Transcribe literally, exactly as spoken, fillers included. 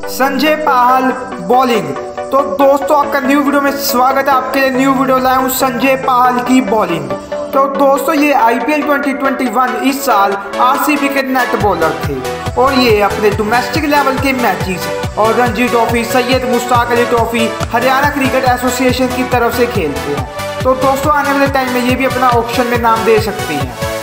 संजय पाहल bowling. तो दोस्तों आपका न्यू वीडियो में स्वागत है। आपके लिए न्यू वीडियो लाया हूँ संजय पाहल की बॉलिंग। तो दोस्तों ये आईपीएल ट्वेंटी ट्वेंटी वन इस साल आरसीबी के नेट बॉलर थे और ये अपने डोमेस्टिक लेवल के मैचेस और Ranji trophy, Syed Mushtaq Ali trophy Haryana cricket association की तरफ से खेलते हैं। तो दोस्तों आने वाले टाइम में ये भी अपना ऑप्शन में नाम दे सकते हैं।